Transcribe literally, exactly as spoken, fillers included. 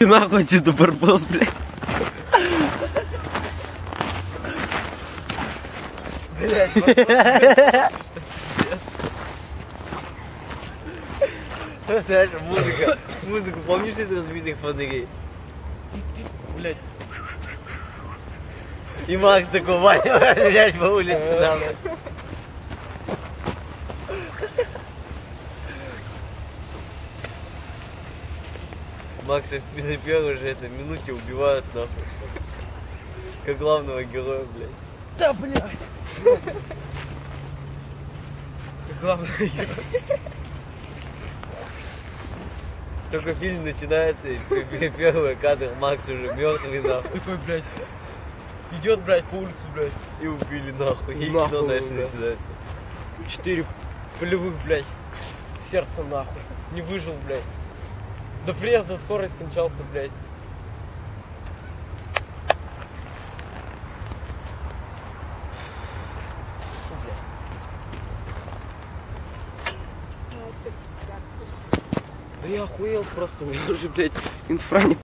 Нахуй отсюда барбос, блядь. Блядь, барбос. Знаешь, музыка, музыку помнишь из разбитых фонарей? Блядь. И Макс такой, Ваня, блядь, по улице, да, блядь. Макса на первой же этой минуте убивают, нахуй. Как главного героя, блядь. Да, блядь. Как главное герой. Только фильм начинается, и первый кадр, Макс уже мертвый, нахуй. Такой, блядь. Идет, блядь, по улице, блядь. И убили, нахуй. И Нахуй, кино дальше да. начинается. Четыре полевых, блядь. В сердце, нахуй. Не выжил, блядь. До приезда скорой скончался, блядь. Да я охуел просто, у меня уже, блядь, инфра не